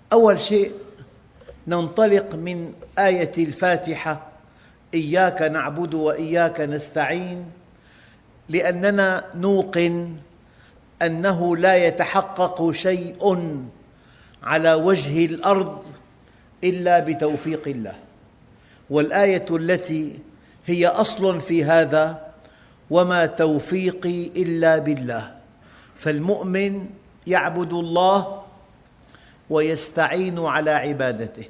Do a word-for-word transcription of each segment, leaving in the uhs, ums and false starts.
أول شيء ننطلق من آية الفاتحة: إياك نعبد وإياك نستعين، لأننا نوقن أنه لا يتحقق شيء على وجه الأرض إلا بتوفيق الله، والآية التي هي أصل في هذا: وما توفيقي إلا بالله. فالمؤمن يعبد الله ويستعين على عبادته.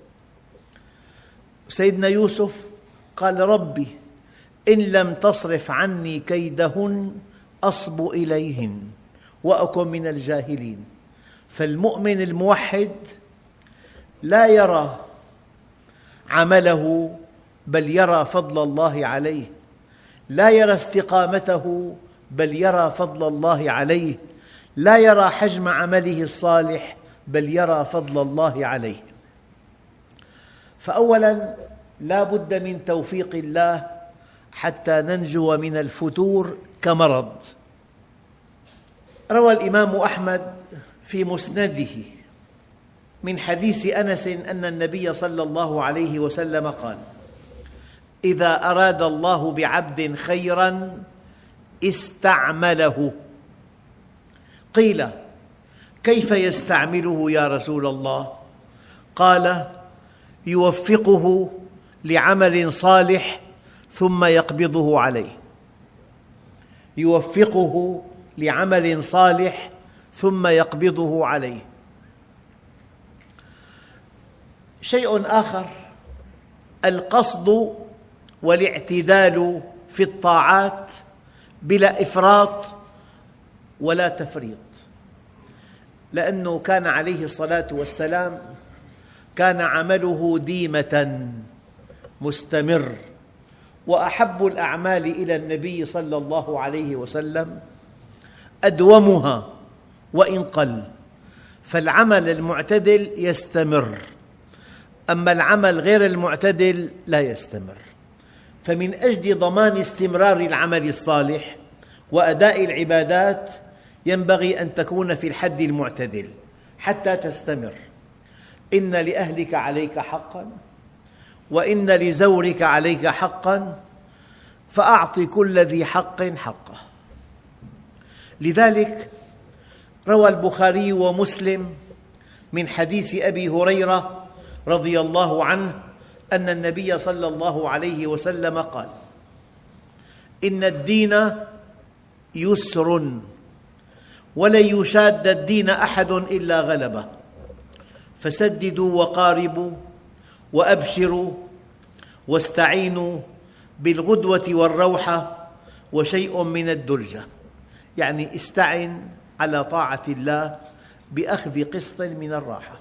سيدنا يوسف قال: ربي إن لم تصرف عني كيدهن أصب إليهن وأكن من الجاهلين. فالمؤمن الموحد لا يرى عمله بل يرى فضل الله عليه، لا يرى استقامته بل يرى فضل الله عليه، لا يرى حجم عمله الصالح بل يرى فضل الله عليه. فأولاً لا بد من توفيق الله حتى ننجو من الفتور كمرض. روى الإمام أحمد في مسنده من حديث أنس أن النبي صلى الله عليه وسلم قال: إذا أراد الله بعبد خيراً استعمله. قيل: كيف يستعمله يا رسول الله؟ قال: يوفقه لعمل صالح ثم يقبضه عليه. يوفقه لعمل صالح ثم يقبضه عليه. شيء آخر: القصد والاعتدال في الطاعات بلا إفراط ولا تفريط، لأنه كان عليه الصلاة والسلام كان عمله ديمة مستمر، وأحب الأعمال إلى النبي صلى الله عليه وسلم أدومها وإن قل. فالعمل المعتدل يستمر، أما العمل غير المعتدل لا يستمر. فمن أجل ضمان استمرار العمل الصالح وأداء العبادات ينبغي أن تكون في الحد المعتدل حتى تستمر. إن لأهلك عليك حقاً، وإن لزورك عليك حقاً، فأعط كل ذي حق حقه. لذلك روى البخاري ومسلم من حديث أبي هريرة رضي الله عنه أن النبي صلى الله عليه وسلم قال: إن الدين يسر ولن يشاد الدين أحد إلا غلبه، فسددوا وقاربوا وأبشروا واستعينوا بالغدوة والروحة وشيء من الدلجة. يعني استعن على طاعة الله بأخذ قسط من الراحة.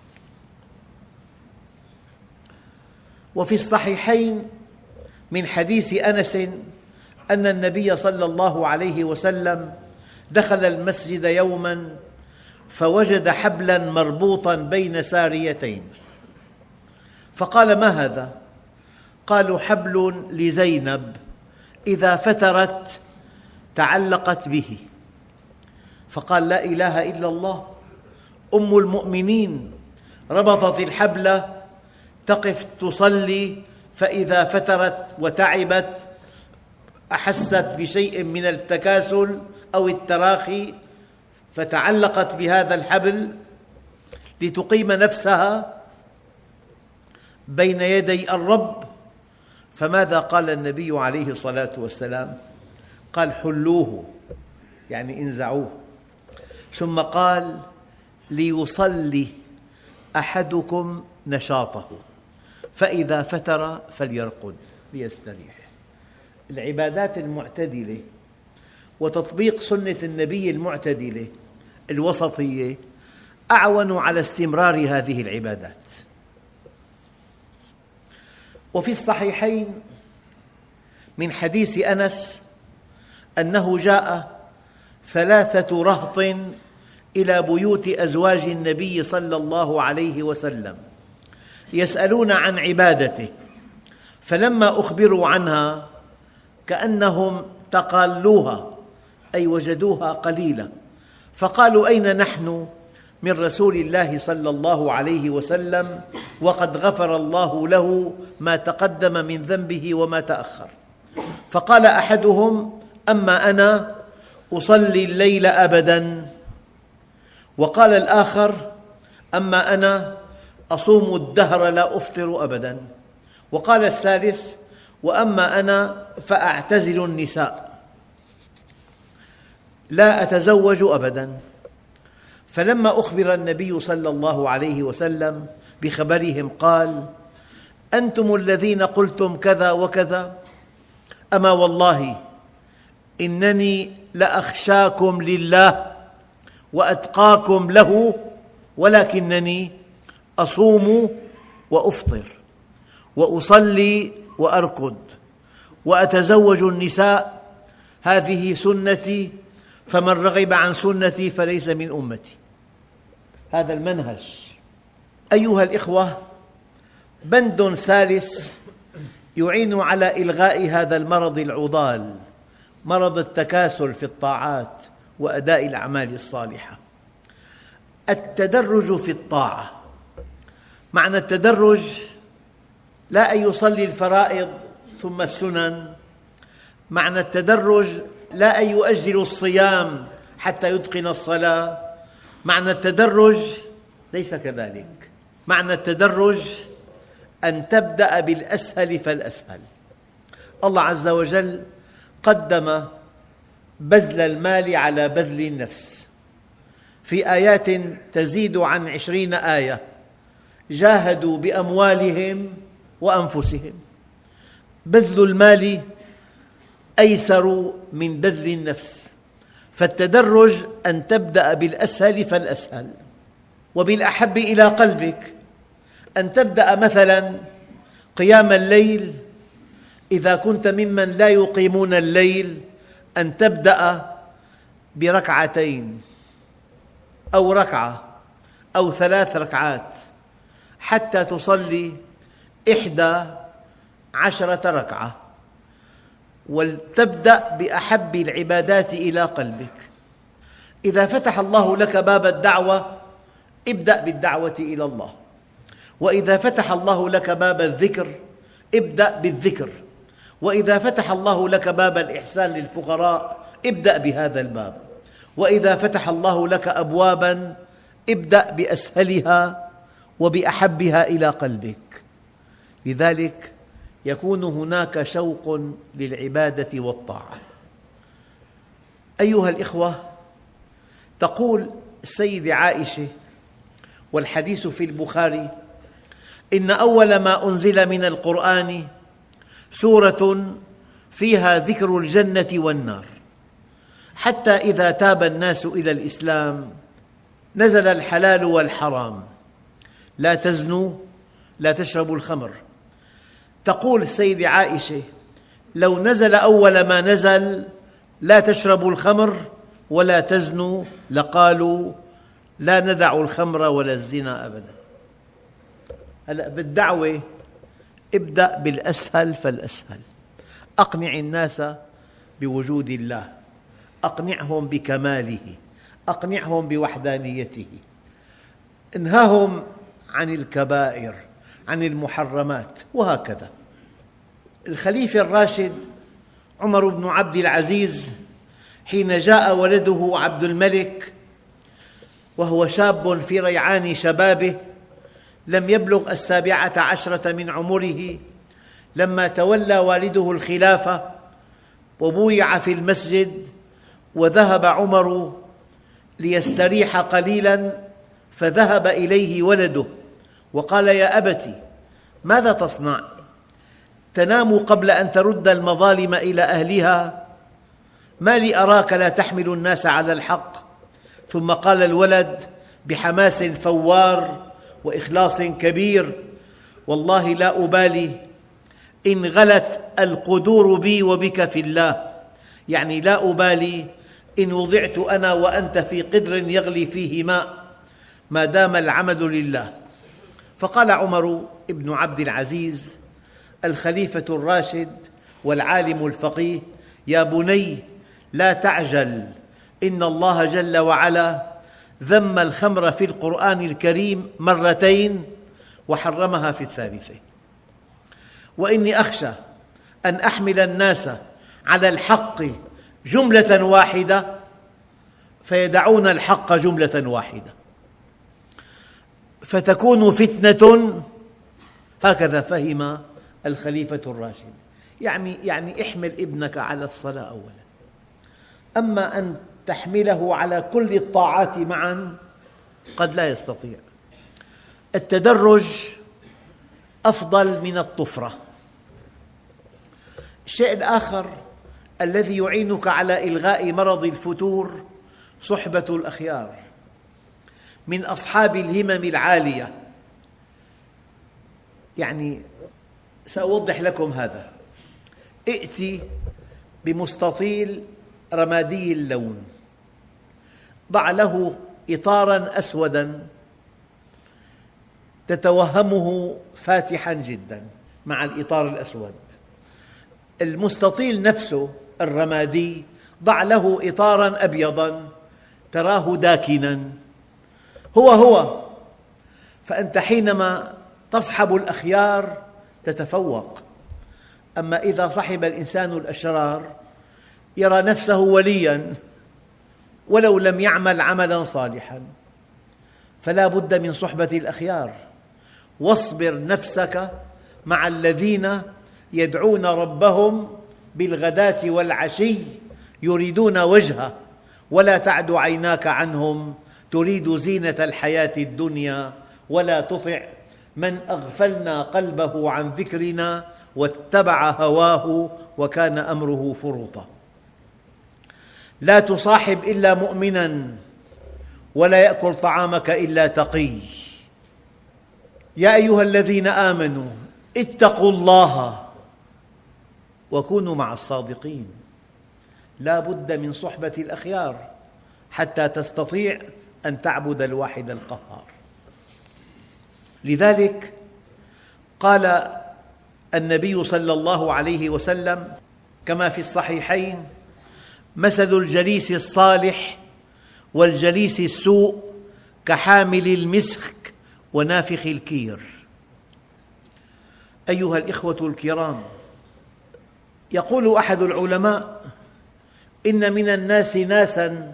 وفي الصحيحين من حديث أنس أن النبي صلى الله عليه وسلم دخل المسجد يوماً فوجد حبلاً مربوطاً بين ساريتين، فقال: ما هذا؟ قالوا: حبل لزينب إذا فترت تعلقت به. فقال: لا إله إلا الله، أم المؤمنين ربطت الحبل تقف تصلي، فإذا فترت وتعبت أحست بشيء من التكاسل أو التراخي فتعلقت بهذا الحبل لتقيم نفسها بين يدي الرب. فماذا قال النبي عليه الصلاة والسلام؟ قال: حلوه، يعني انزعوه. ثم قال: ليصلي أحدكم نشاطه، فإذا فتر فليرقد ليستريح. العبادات المعتدلة وتطبيق سنة النبي المعتدلة الوسطية أعون على استمرار هذه العبادات. وفي الصحيحين من حديث أنس أنه جاء ثلاثة رهط إلى بيوت أزواج النبي صلى الله عليه وسلم يسألون عن عبادته، فلما أخبروا عنها كأنهم تقالوها، أي وجدوها قليلة، فقالوا: أين نحن من رسول الله صلى الله عليه وسلم وقد غفر الله له ما تقدم من ذنبه وما تأخر. فقال أحدهم: أما أنا أصلي الليل أبدا. وقال الآخر: أما أنا أصوم الدهر لا أفطر أبدا. وقال الثالث: وأما أنا فأعتزل النساء لا أتزوج أبدا. فلما أخبر النبي صلى الله عليه وسلم بخبرهم قال: أنتم الذين قلتم كذا وكذا، أما والله إنني لأخشاكم لله وأتقاكم له، ولكنني أصوم وأفطر وأصلي وأرقد وأتزوج النساء، هذه سنتي، فمن رغب عن سنتي فليس من أمتي. هذا المنهج. أيها الإخوة، بند ثالث يعين على إلغاء هذا المرض العضال، مرض التكاسل في الطاعات وأداء الأعمال الصالحة. التدرج في الطاعة. معنى التدرج لا أن يصلي الفرائض ثم السنن، معنى التدرج لا أن يؤجل الصيام حتى يتقن الصلاة، معنى التدرج ليس كذلك. معنى التدرج أن تبدأ بالأسهل فالأسهل. الله عز وجل قدم بذل المال على بذل النفس في آيات تزيد عن عشرين آية. جاهدوا بأموالهم وأنفسهم. بذل المال أيسر من بذل النفس، فالتدرج أن تبدأ بالأسهل فالأسهل. وبالأحب إلى قلبك أن تبدأ مثلاً قيام الليل، إذا كنت ممن لا يقيمون الليل أن تبدأ بركعتين أو ركعة أو ثلاث ركعات حتى تصلي إحدى عشرة ركعة، وتبدأ بأحب العبادات إلى قلبك. إذا فتح الله لك باب الدعوة ابدأ بالدعوة إلى الله، وإذا فتح الله لك باب الذكر ابدأ بالذكر، وإذا فتح الله لك باب الإحسان للفقراء ابدأ بهذا الباب، وإذا فتح الله لك أبواباً ابدأ بأسهلها وبأحبها إلى قلبك. لذلك يكون هناك شوق للعبادة والطاعة. أيها الإخوة، تقول السيدة عائشة والحديث في البخاري: إن أول ما أنزل من القرآن سورة فيها ذكر الجنة والنار، حتى إذا تاب الناس إلى الإسلام نزل الحلال والحرام، لا تزنوا، لا تشربوا الخمر. تقول السيدة عائشة: لو نزل أول ما نزل لا تشربوا الخمر ولا تزنوا لقالوا لا ندع الخمر ولا الزنا أبدا. هلأ بالدعوة ابدأ بالأسهل فالأسهل. أقنع الناس بوجود الله، أقنعهم بكماله، أقنعهم بوحدانيته، انهاهم عن الكبائر، عن المحرمات، وهكذا. الخليفة الراشد عمر بن عبد العزيز حين جاء ولده عبد الملك وهو شاب في ريعان شبابه، لم يبلغ السابعة عشرة من عمره، لما تولى والده الخلافة وبويع في المسجد، وذهب عمر ليستريح قليلاً، فذهب إليه ولده وقال: يا أبت، ماذا تصنع؟ تنام قبل أن ترد المظالم إلى أهلها؟ ما لي أراك لا تحمل الناس على الحق. ثم قال الولد بحماس فوار وإخلاص كبير: والله لا أبالي إن غلت القدور بي وبك في الله، يعني لا أبالي إن وضعت أنا وأنت في قدر يغلي فيه ماء، ما دام العمل لله. فقال عمر بن عبد العزيز الخليفة الراشد والعالم الفقيه: يا بني، لا تعجل، إن الله جل وعلا ذم الخمر في القرآن الكريم مرتين وحرمها في الثالثة. وإني أخشى أن أحمل الناس على الحق جملة واحدة فيدعون الحق جملة واحدة فتكون فتنة. هكذا فهم الخليفة الراشد. يعني يعني احمل ابنك على الصلاة أولا، أما أن تحمله على كل الطاعات معا قد لا يستطيع. التدرج أفضل من الطفرة. الشيء الآخر الذي يعينك على إلغاء مرض الفتور صحبة الأخيار من أصحاب الهمم العالية. يعني سأوضح لكم هذا. ائتي بمستطيل رمادي اللون، ضع له إطاراً أسوداً تتوهمه فاتحاً جداً مع الإطار الأسود. المستطيل نفسه الرمادي ضع له إطاراً أبيضاً تراه داكناً، هو هو. فأنت حينما تصحب الأخيار تتفوق. أما إذا صحب الإنسان الأشرار يرى نفسه ولياً ولو لم يعمل عملاً صالحاً. فلا بد من صحبة الأخيار. واصبر نفسك مع الذين يدعون ربهم بالغداة والعشي يريدون وجهه ولا تعد عيناك عنهم تريد زينة الحياة الدنيا ولا تطع من أغفلنا قلبه عن ذكرنا واتبع هواه وكان أمره فرطا. لا تصاحب إلا مؤمناً ولا يأكل طعامك إلا تقي. يا أيها الذين آمنوا اتقوا الله وكونوا مع الصادقين. لا بد من صحبة الأخيار حتى تستطيع أن تعبد الواحد القهار. لذلك قال النبي صلى الله عليه وسلم كما في الصحيحين: مثل الجليس الصالح والجليس السوء كحامل المسك ونافخ الكير. أيها الإخوة الكرام، يقول أحد العلماء: إن من الناس ناساً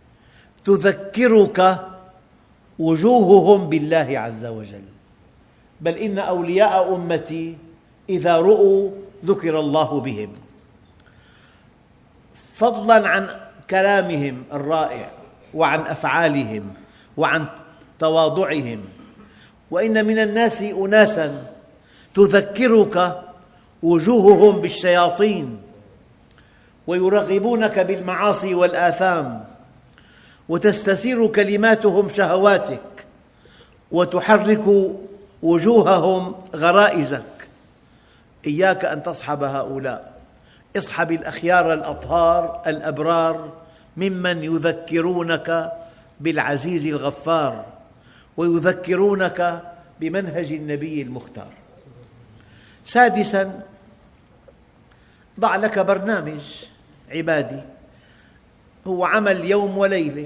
تذكرك وجوههم بالله عز وجل، بل إن أولياء أمتي إذا رؤوا ذكر الله بهم، فضلاً عن كلامهم الرائع وعن أفعالهم وعن تواضعهم. وإن من الناس أناساً تذكرك وجوههم بالشياطين ويرغبونك بالمعاصي والآثام، وتستثير كلماتهم شهواتك وتحرك وجوههم غرائزك. إياك أن تصحب هؤلاء. اصحب الأخيار الأطهار الأبرار ممن يذكرونك بالعزيز الغفار ويذكرونك بمنهج النبي المختار. سادساً، ضع لك برنامج عبادي، هو عمل يوم وليلة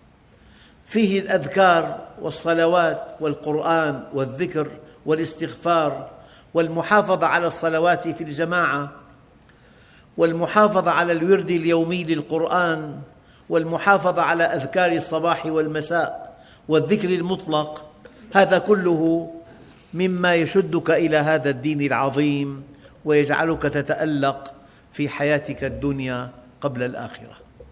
فيه الأذكار والصلوات والقرآن والذكر والاستغفار والمحافظة على الصلوات في الجماعة والمحافظة على الورد اليومي للقرآن والمحافظة على أذكار الصباح والمساء والذكر المطلق. هذا كله مما يشدك إلى هذا الدين العظيم ويجعلك تتألق في حياتك الدنيا قبل الآخرة.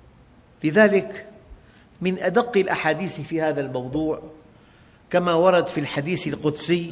لذلك من أدق الأحاديث في هذا الموضوع كما ورد في الحديث القدسي: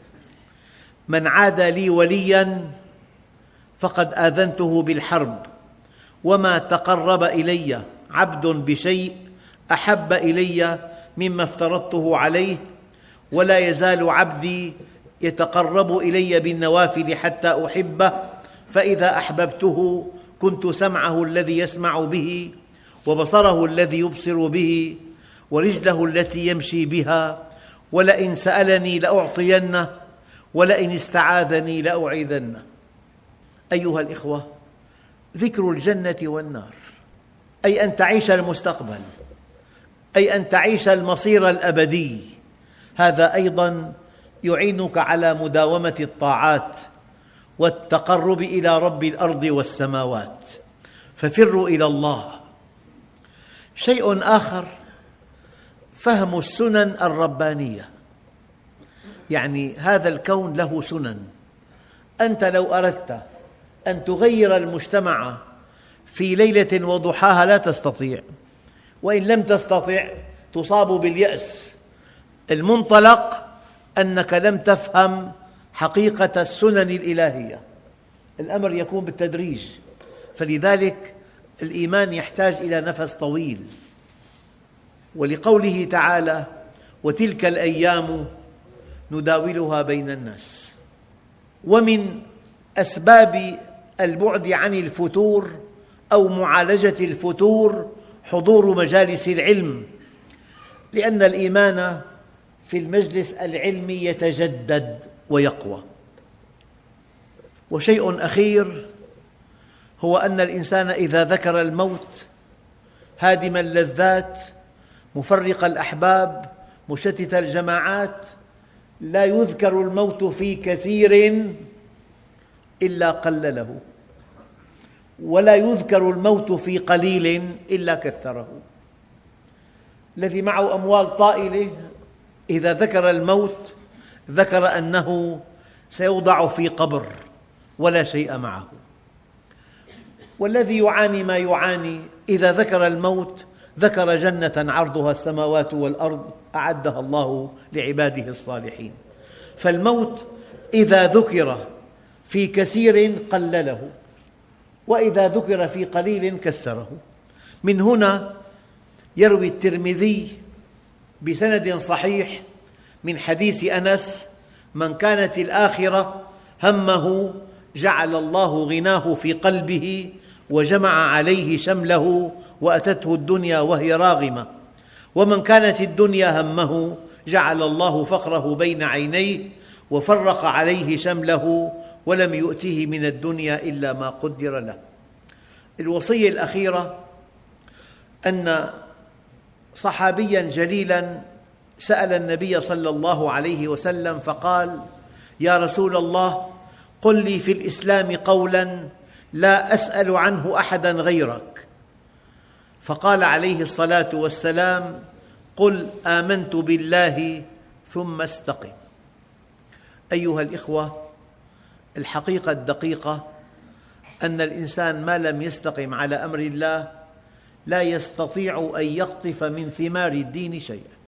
من عادى لي ولياً فقد آذنته بالحرب وما تقرب إلي عبد بشيء أحب إلي مما افترضته عليه ولا يزال عبدي يتقرب إلي بالنوافل حتى أحبه فإذا أحببته كنت سمعه الذي يسمع به وبصره الذي يبصر به ورجله التي يمشي بها ولئن سألني لأعطينه ولئن استعاذني لأعيذنه. أيها الإخوة، ذكر الجنة والنار، أي أن تعيش المستقبل، أي أن تعيش المصير الأبدي. هذا أيضاً يعينك على مداومة الطاعات والتقرب إلى رب الأرض والسماوات، ففروا إلى الله. شيء آخر فهم السنن الربانية، يعني هذا الكون له سنن. أنت لو أردت أن تغير المجتمع في ليلة وضحاها لا تستطيع، وإن لم تستطع تصاب باليأس. المنطلق أنك لم تفهم حقيقة السنن الإلهية، الأمر يكون بالتدريج. فلذلك الإيمان يحتاج إلى نفس طويل. ولقوله تعالى: وتلك الأيام نداولها بين الناس. ومن أسباب البعد عن الفتور أو معالجة الفتور حضور مجالس العلم، لأن الإيمان في المجلس العلمي يتجدد ويقوى. وشيء أخير هو أن الإنسان إذا ذكر الموت هادم اللذات مفرق الأحباب مشتت الجماعات، لا يذكر الموت في كثير إلا قلله، ولا يذكر الموت في قليل إلا كثره. الذي معه أموال طائلة إذا ذكر الموت ذكر أنه سيوضع في قبر ولا شيء معه، والذي يعاني ما يعاني إذا ذكر الموت ذكر جنة عرضها السماوات والأرض أعدها الله لعباده الصالحين. فالموت إذا ذكر في كثير قلله، وإذا ذكر في قليل كسره. من هنا يروي الترمذي بسند صحيح من حديث أنس: من كانت الآخرة همه جعل الله غناه في قلبه وجمع عليه شمله وأتته الدنيا وهي راغمة، ومن كانت الدنيا همه جعل الله فقره بين عينيه وفرق عليه شمله ولم يؤته من الدنيا إلا ما قدر له. الوصية الأخيرة أن صحابياً جليلاً سأل النبي صلى الله عليه وسلم فقال: يا رسول الله، قل لي في الإسلام قولاً لا أسأل عنه أحداً غيرك. فقال عليه الصلاة والسلام: قل آمنت بالله ثم استقم. أيها الإخوة، الحقيقة الدقيقة أن الإنسان ما لم يستقم على أمر الله لا يستطيع أن يقطف من ثمار الدين شيئا.